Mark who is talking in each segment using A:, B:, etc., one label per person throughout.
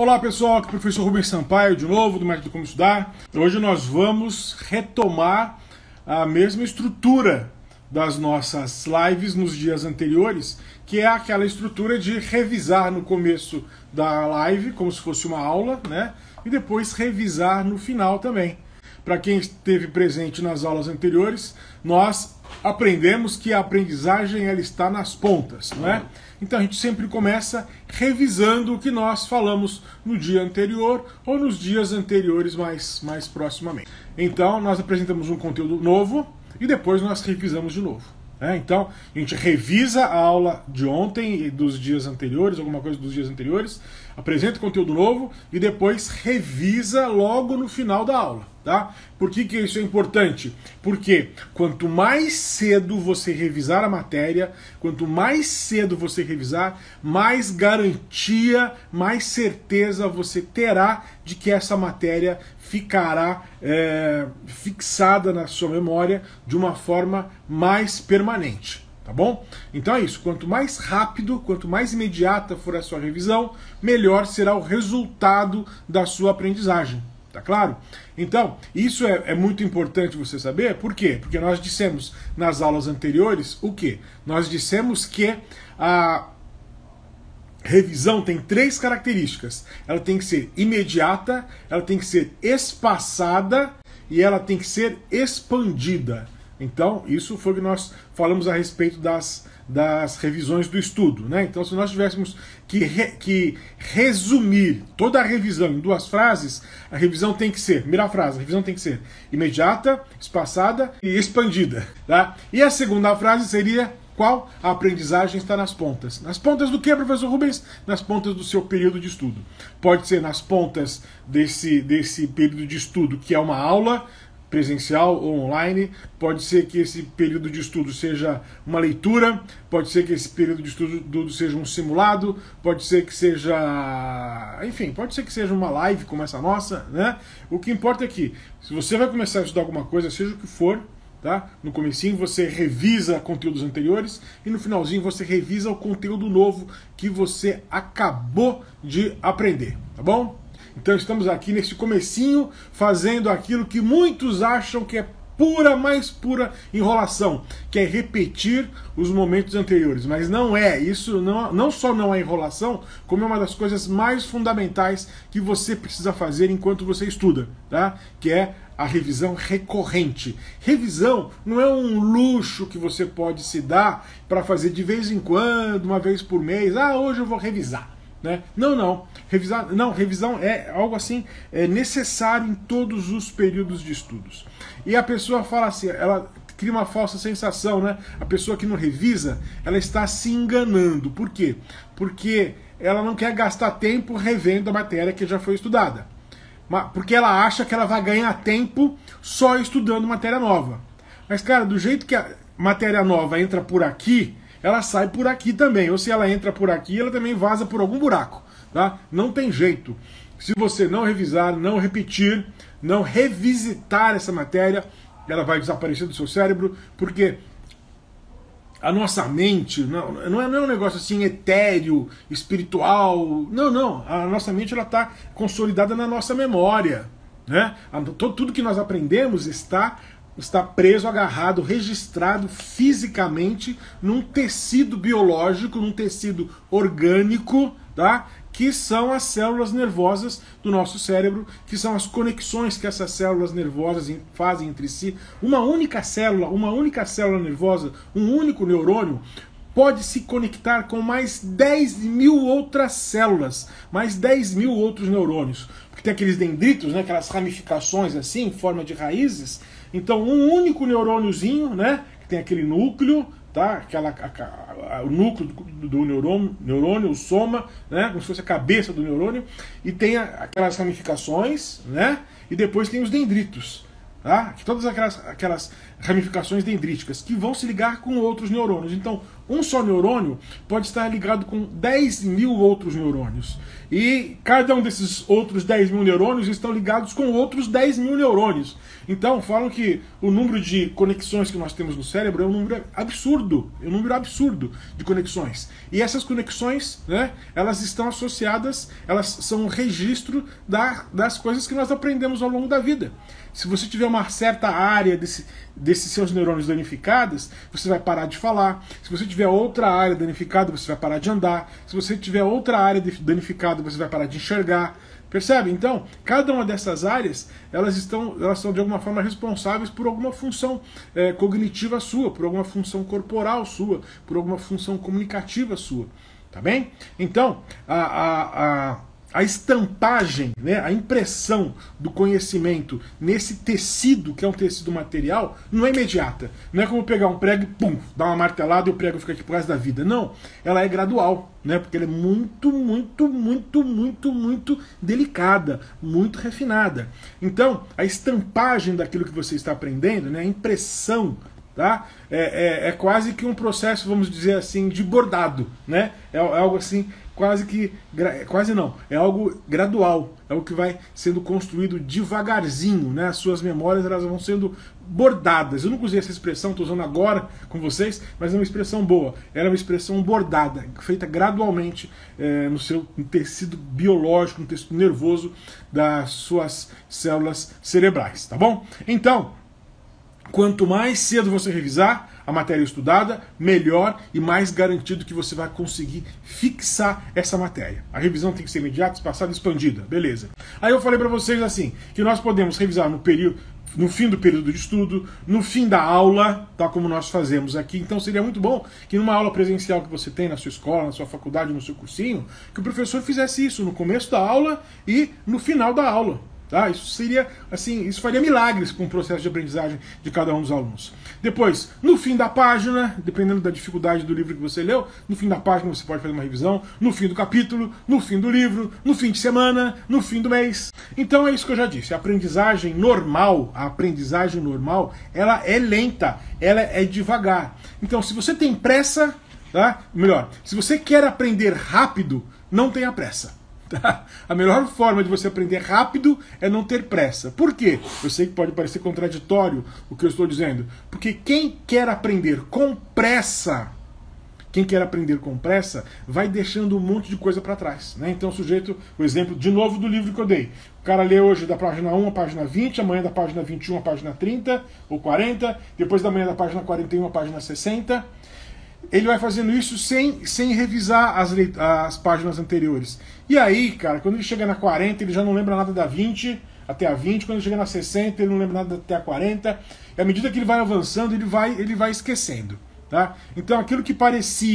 A: Olá pessoal, aqui é o professor Rubens Sampaio de novo, do Método Como Estudar. Hoje nós vamos retomar a mesma estrutura das nossas lives nos dias anteriores, que é aquela estrutura de revisar no começo da live, como se fosse uma aula, né? E depois revisar no final também. Para quem esteve presente nas aulas anteriores, nós aprendemos que a aprendizagem ela está nas pontas, não é? Então a gente sempre começa revisando o que nós falamos no dia anterior ou nos dias anteriores mais proximamente. Então nós apresentamos um conteúdo novo e depois nós revisamos de novo. Então a gente revisa a aula de ontem e dos dias anteriores, alguma coisa dos dias anteriores, apresenta conteúdo novo e depois revisa logo no final da aula. Tá? Por que isso é importante? Porque quanto mais cedo você revisar a matéria, quanto mais cedo você revisar, mais garantia, mais certeza você terá de que essa matéria ficará fixada na sua memória de uma forma mais permanente. Tá bom? Então é isso. Quanto mais rápido, quanto mais imediata for a sua revisão, melhor será o resultado da sua aprendizagem. Tá claro? Então, isso é muito importante você saber. Por quê? Porque nós dissemos nas aulas anteriores o quê? Nós dissemos que a revisão tem três características. Ela tem que ser imediata, ela tem que ser espaçada e ela tem que ser expandida. Então, isso foi o que nós falamos a respeito das revisões do estudo, né? Então, se nós tivéssemos que resumir toda a revisão em duas frases, a revisão tem que ser, primeira frase, a revisão tem que ser imediata, espaçada e expandida, tá? E a segunda frase seria qual? A aprendizagem está nas pontas. Nas pontas do que, professor Rubens? Nas pontas do seu período de estudo. Pode ser nas pontas desse período de estudo, que é uma aula presencial ou online, pode ser que esse período de estudo seja uma leitura, pode ser que esse período de estudo seja um simulado, pode ser que seja, enfim, pode ser que seja uma live como essa nossa, né? O que importa é que, se você vai começar a estudar alguma coisa, seja o que for, tá? No comecinho você revisa conteúdos anteriores e no finalzinho você revisa o conteúdo novo que você acabou de aprender, tá bom? Então estamos aqui nesse comecinho fazendo aquilo que muitos acham que é mais pura enrolação, que é repetir os momentos anteriores. Mas não é, isso não só não é enrolação, como é uma das coisas mais fundamentais que você precisa fazer enquanto você estuda, tá? Que é a revisão recorrente. Revisão não é um luxo que você pode se dar para fazer de vez em quando, uma vez por mês. Ah, hoje eu vou revisar. Né? Não. Revisão é algo assim necessário em todos os períodos de estudos. E a pessoa fala assim, ela cria uma falsa sensação, né? A pessoa que não revisa, ela está se enganando. Por quê? Porque ela não quer gastar tempo revendo a matéria que já foi estudada. Porque ela acha que ela vai ganhar tempo só estudando matéria nova. Mas, cara, do jeito que a matéria nova entra por aqui, ela sai por aqui também. Ou se ela entra por aqui, ela também vaza por algum buraco. Tá? Não tem jeito. Se você não revisar, não repetir, não revisitar essa matéria, ela vai desaparecer do seu cérebro, porque a nossa mente não é um negócio assim etéreo, espiritual. Não. A nossa mente está consolidada na nossa memória. Né? Tudo que nós aprendemos está preso, agarrado, registrado fisicamente num tecido biológico, num tecido orgânico, tá? Que são as células nervosas do nosso cérebro, que são as conexões que essas células nervosas fazem entre si. Uma única célula nervosa, um único neurônio, pode se conectar com mais 10 mil outras células, mais 10 mil outros neurônios. Porque tem aqueles dendritos, né, aquelas ramificações assim, em forma de raízes. Então um único neurôniozinho, né, que tem aquele núcleo, tá, o núcleo do neurônio, o soma, né, como se fosse a cabeça do neurônio, e tem aquelas ramificações, né, e depois tem os dendritos. Tá? Todas aquelas ramificações dendríticas que vão se ligar com outros neurônios. Então, um só neurônio pode estar ligado com 10 mil outros neurônios. E cada um desses outros 10 mil neurônios estão ligados com outros 10 mil neurônios. Então, falam que o número de conexões que nós temos no cérebro é um número absurdo. É um número absurdo de conexões. E essas conexões, né, elas estão associadas, elas são um registro das coisas que nós aprendemos ao longo da vida. Se você tiver uma certa área desses seus neurônios danificadas, você vai parar de falar. Se você tiver outra área danificada, você vai parar de andar. Se você tiver outra área danificada, você vai parar de enxergar. Percebe? Então, cada uma dessas áreas, elas são de alguma forma responsáveis por alguma função cognitiva sua, por alguma função corporal sua, por alguma função comunicativa sua. Tá bem? Então, a estampagem, né, a impressão do conhecimento nesse tecido, que é um tecido material, não é imediata. Não é como pegar um prego e pum, dar uma martelada e o prego fica aqui pro resto da vida. Não, ela é gradual, né, porque ela é muito, muito, muito, muito, muito delicada, muito refinada. Então, a estampagem daquilo que você está aprendendo, né, a impressão, tá, é quase que um processo, vamos dizer assim, de bordado, né? É algo assim, quase não, é algo gradual, é algo que vai sendo construído devagarzinho, né? As suas memórias, elas vão sendo bordadas. Eu nunca usei essa expressão, estou usando agora com vocês, mas é uma expressão boa. Ela é uma expressão bordada, feita gradualmente no tecido biológico, no tecido nervoso das suas células cerebrais, tá bom? Então, quanto mais cedo você revisar a matéria estudada, melhor e mais garantido que você vai conseguir fixar essa matéria. A revisão tem que ser imediata, espaçada e expandida. Beleza. Aí eu falei para vocês assim, que nós podemos revisar no fim do período de estudo, no fim da aula, tá, como nós fazemos aqui. Então seria muito bom que numa aula presencial que você tem na sua escola, na sua faculdade, no seu cursinho, que o professor fizesse isso no começo da aula e no final da aula. Tá? Isso seria, assim, isso faria milagres com o processo de aprendizagem de cada um dos alunos. Depois, no fim da página, dependendo da dificuldade do livro que você leu, no fim da página você pode fazer uma revisão, no fim do capítulo, no fim do livro, no fim de semana, no fim do mês. Então é isso que eu já disse, a aprendizagem normal, ela é lenta, ela é devagar. Então se você tem pressa, tá? Melhor, se você quer aprender rápido, não tenha pressa. A melhor forma de você aprender rápido é não ter pressa. Por quê? Eu sei que pode parecer contraditório o que eu estou dizendo. Porque quem quer aprender com pressa, vai deixando um monte de coisa para trás, né? Então o sujeito, o exemplo de novo do livro que eu dei. O cara lê hoje da página 1 à página 20, amanhã da página 21 à página 30 ou 40, depois da manhã da página 41 à página 60. Ele vai fazendo isso sem revisar as páginas anteriores. E aí, cara, quando ele chega na 40, ele já não lembra nada da 20 até a 20. Quando ele chega na 60, ele não lembra nada até a 40. E à medida que ele vai avançando, ele vai esquecendo. Tá? Então aquilo que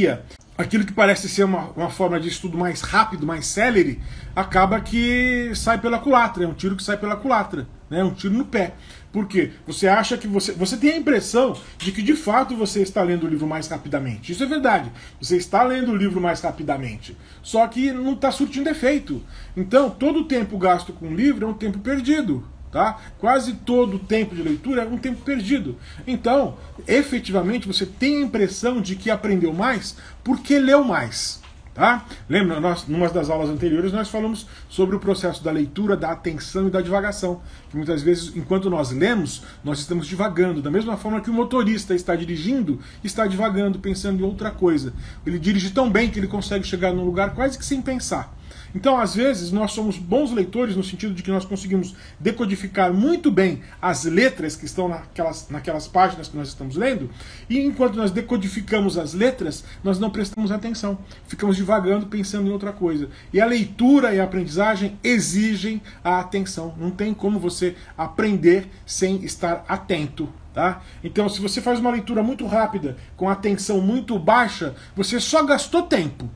A: parece ser uma forma de estudo mais rápido, mais célere, acaba que sai pela culatra. É um tiro que sai pela culatra, né? É um tiro no pé. Por quê? Você acha que você tem a impressão de que de fato você está lendo o livro mais rapidamente. Isso é verdade. Você está lendo o livro mais rapidamente. Só que não está surtindo efeito. Então, todo o tempo gasto com o livro é um tempo perdido. Tá? Quase todo o tempo de leitura é um tempo perdido. Então, efetivamente, você tem a impressão de que aprendeu mais porque leu mais. Tá? Lembra, numa das aulas anteriores nós falamos sobre o processo da leitura, da atenção e da divagação. Que muitas vezes, enquanto nós lemos, nós estamos divagando. Da mesma forma que o motorista está dirigindo, está divagando, pensando em outra coisa. Ele dirige tão bem que ele consegue chegar num lugar quase que sem pensar. Então, às vezes, nós somos bons leitores no sentido de que nós conseguimos decodificar muito bem as letras que estão naquelas páginas que nós estamos lendo, e enquanto nós decodificamos as letras, nós não prestamos atenção. Ficamos divagando, pensando em outra coisa. E a leitura e a aprendizagem exigem a atenção. Não tem como você aprender sem estar atento. Tá? Então, se você faz uma leitura muito rápida, com atenção muito baixa, você só gastou tempo.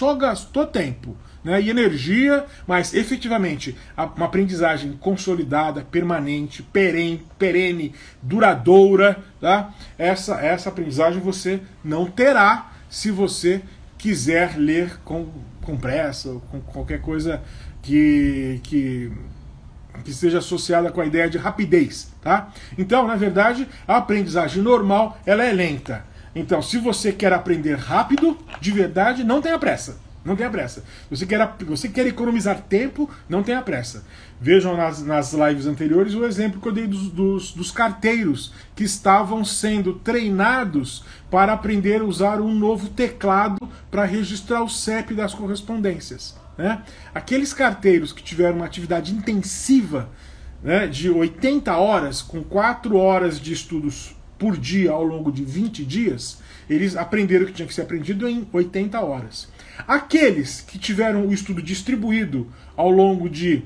A: Né, e energia, mas efetivamente uma aprendizagem consolidada, permanente, perene, duradoura, tá? Essa aprendizagem você não terá se você quiser ler com pressa, ou com qualquer coisa que esteja associada com a ideia de rapidez. Tá? Então, na verdade, a aprendizagem normal ela é lenta. Então, se você quer aprender rápido, de verdade, não tenha pressa. Não tenha pressa. Você quer economizar tempo, não tenha pressa. Vejam nas lives anteriores o exemplo que eu dei dos carteiros que estavam sendo treinados para aprender a usar um novo teclado para registrar o CEP das correspondências. Né? Aqueles carteiros que tiveram uma atividade intensiva, né, de 80 horas, com 4 horas de estudos por dia ao longo de 20 dias, eles aprenderam o que tinha que ser aprendido em 80 horas. Aqueles que tiveram o estudo distribuído ao longo de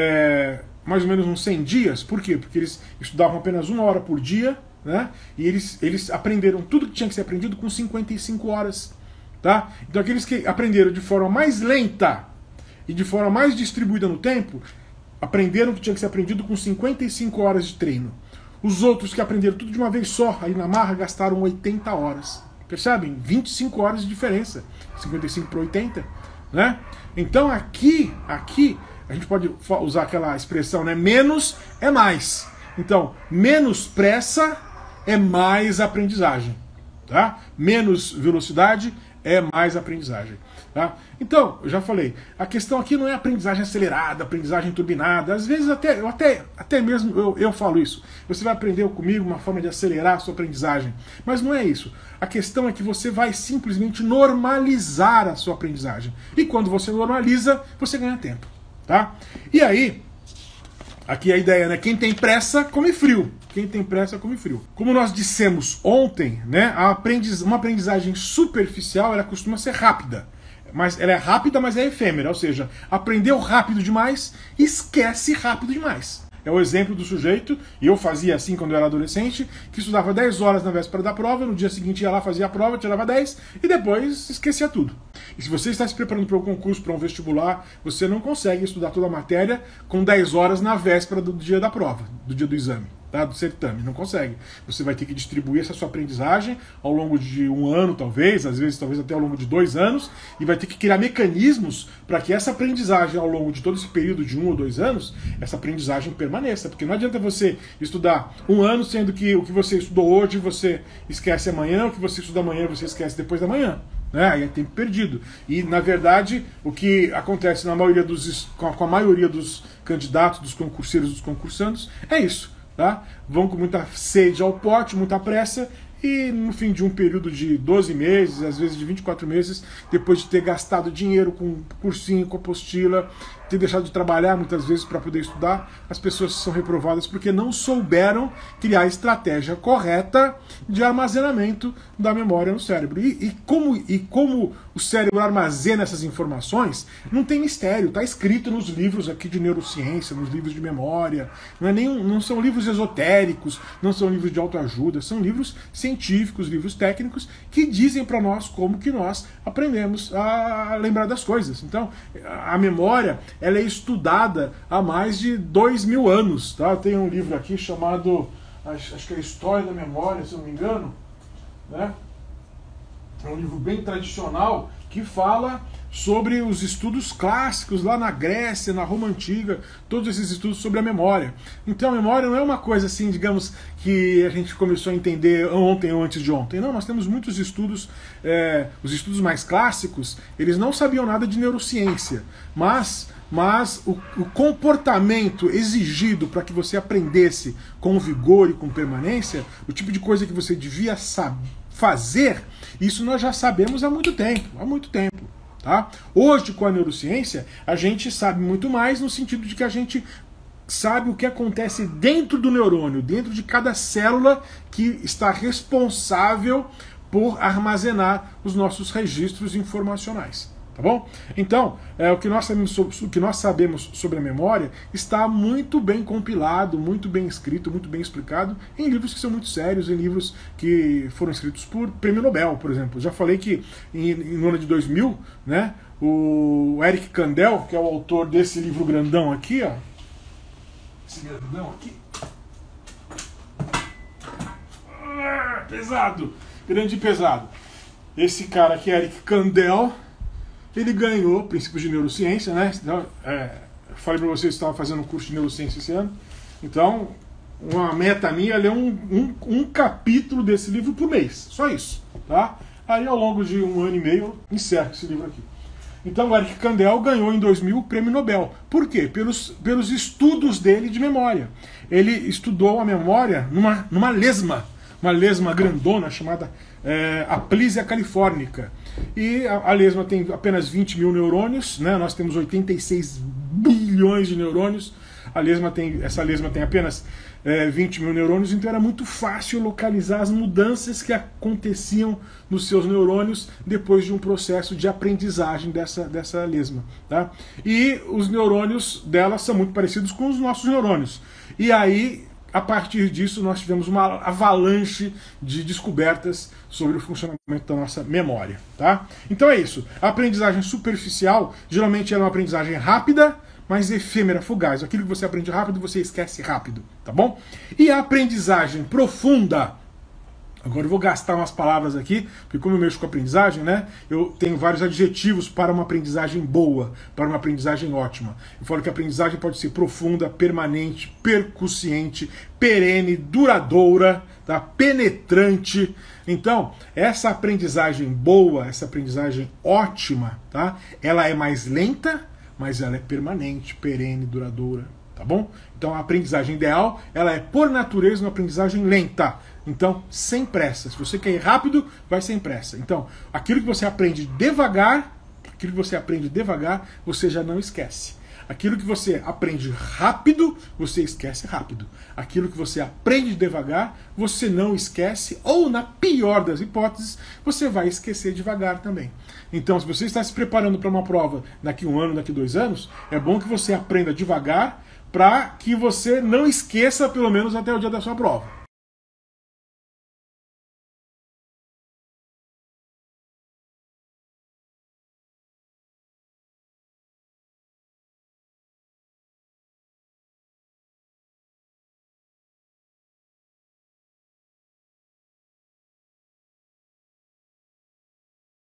A: mais ou menos uns 100 dias, por quê? Porque eles estudavam apenas 1 hora por dia, né? E eles aprenderam tudo que tinha que ser aprendido com 55 horas. Tá? Então aqueles que aprenderam de forma mais lenta e de forma mais distribuída no tempo, aprenderam o que tinha que ser aprendido com 55 horas de treino. Os outros que aprenderam tudo de uma vez só, aí na marra, gastaram 80 horas. Percebem? 25 horas de diferença. 55 para 80. Né? Então aqui a gente pode usar aquela expressão, né? Menos é mais. Então, menos pressa é mais aprendizagem. Tá? Menos velocidade é mais aprendizagem. Tá? Então, eu já falei, a questão aqui não é aprendizagem acelerada, aprendizagem turbinada. Às vezes até mesmo eu falo isso. Você vai aprender comigo uma forma de acelerar a sua aprendizagem. Mas não é isso. A questão é que você vai simplesmente normalizar a sua aprendizagem. E quando você normaliza, você ganha tempo. Tá? E aí, aqui a ideia, né? Quem tem pressa, come frio. Quem tem pressa, come frio. Como nós dissemos ontem, né? Uma aprendizagem superficial, ela costuma ser rápida. Mas ela é rápida, mas é efêmera. Ou seja, aprendeu rápido demais, esquece rápido demais. É o exemplo do sujeito, e eu fazia assim quando eu era adolescente, que estudava 10 horas na véspera da prova, no dia seguinte ia lá, fazia a prova, tirava 10, e depois esquecia tudo. E se você está se preparando para um concurso, para um vestibular, você não consegue estudar toda a matéria com 10 horas na véspera do dia da prova, do dia do exame. Tá, do certame, não consegue. Você vai ter que distribuir essa sua aprendizagem ao longo de 1 ano, talvez até ao longo de 2 anos, e vai ter que criar mecanismos para que essa aprendizagem ao longo de todo esse período de 1 ou 2 anos, essa aprendizagem permaneça. Porque não adianta você estudar 1 ano, sendo que o que você estudou hoje você esquece amanhã, o que você estuda amanhã você esquece depois da manhã. Aí é tempo perdido. E, na verdade, o que acontece com a maioria dos candidatos, dos concurseiros, dos concursandos, é isso. Tá? Vão com muita sede ao pote, muita pressa, e no fim de um período de 12 meses, às vezes de 24 meses, depois de ter gastado dinheiro com cursinho, com apostila, ter deixado de trabalhar muitas vezes para poder estudar, as pessoas são reprovadas porque não souberam criar a estratégia correta de armazenamento da memória no cérebro. E como o cérebro armazena essas informações, não tem mistério, está escrito nos livros aqui de neurociência, nos livros de memória, não são livros esotéricos, não são livros de autoajuda, são livros científicos, livros técnicos, que dizem para nós como que nós aprendemos a lembrar das coisas. Então, a memória, ela é estudada há mais de 2000 anos. Tá? Tem um livro aqui chamado, acho que é a História da Memória, se eu não me engano. Né? É um livro bem tradicional que fala sobre os estudos clássicos lá na Grécia, na Roma Antiga, todos esses estudos sobre a memória. Então a memória não é uma coisa assim, digamos, que a gente começou a entender ontem ou antes de ontem. Não, nós temos muitos estudos, os estudos mais clássicos, eles não sabiam nada de neurociência, mas o comportamento exigido para que você aprendesse com vigor e com permanência, o tipo de coisa que você devia fazer, isso nós já sabemos há muito tempo, Tá? Hoje, com a neurociência, a gente sabe muito mais no sentido de que a gente sabe o que acontece dentro do neurônio, dentro de cada célula que está responsável por armazenar os nossos registros informacionais. Tá bom? Então, o que nós sabemos sobre a memória está muito bem compilado, muito bem escrito, muito bem explicado em livros que são muito sérios, em livros que foram escritos por Prêmio Nobel, por exemplo. Já falei que no ano de 2000, né, o Eric Kandel, que é o autor desse livro grandão aqui, ó, esse grandão aqui, pesado, grande e pesado. Esse cara aqui, Eric Kandel, ele ganhou princípios de neurociência, né? Então, falei para vocês que estava fazendo um curso de neurociência esse ano. Então, uma meta minha é ler um capítulo desse livro por mês, só isso, tá? Aí ao longo de 1 ano e meio eu encerro esse livro aqui. Então o Eric Kandel ganhou em 2000 o Prêmio Nobel. Por quê? Pelos estudos dele de memória. Ele estudou a memória numa lesma, uma lesma grandona chamada Aplysia californica. E a lesma tem apenas 20 mil neurônios, né? Nós temos 86 bilhões de neurônios. Essa lesma tem apenas 20 mil neurônios, então era muito fácil localizar as mudanças que aconteciam nos seus neurônios depois de um processo de aprendizagem dessa lesma. Tá? E os neurônios dela são muito parecidos com os nossos neurônios. E aí, a partir disso, nós tivemos uma avalanche de descobertas sobre o funcionamento da nossa memória. Tá? Então é isso. A aprendizagem superficial, geralmente, é uma aprendizagem rápida, mas efêmera, fugaz. Aquilo que você aprende rápido, você esquece rápido, tá bom? E a aprendizagem profunda, agora eu vou gastar umas palavras aqui, porque como eu mexo com aprendizagem, né, eu tenho vários adjetivos para uma aprendizagem boa, para uma aprendizagem ótima. Eu falo que a aprendizagem pode ser profunda, permanente, percussiente, perene, duradoura, tá? Penetrante. Então, essa aprendizagem boa, essa aprendizagem ótima, tá? Ela é mais lenta, mas ela é permanente, perene, duradoura, tá bom? Então a aprendizagem ideal, ela é por natureza uma aprendizagem lenta. Então, sem pressa. Se você quer ir rápido, vai sem pressa. Então, aquilo que você aprende devagar, você já não esquece. Aquilo que você aprende rápido, você esquece rápido. Aquilo que você aprende devagar, você não esquece, ou na pior das hipóteses, você vai esquecer devagar também. Então, se você está se preparando para uma prova daqui 1 ano, daqui 2 anos, é bom que você aprenda devagar para que você não esqueça pelo menos até o dia da sua prova.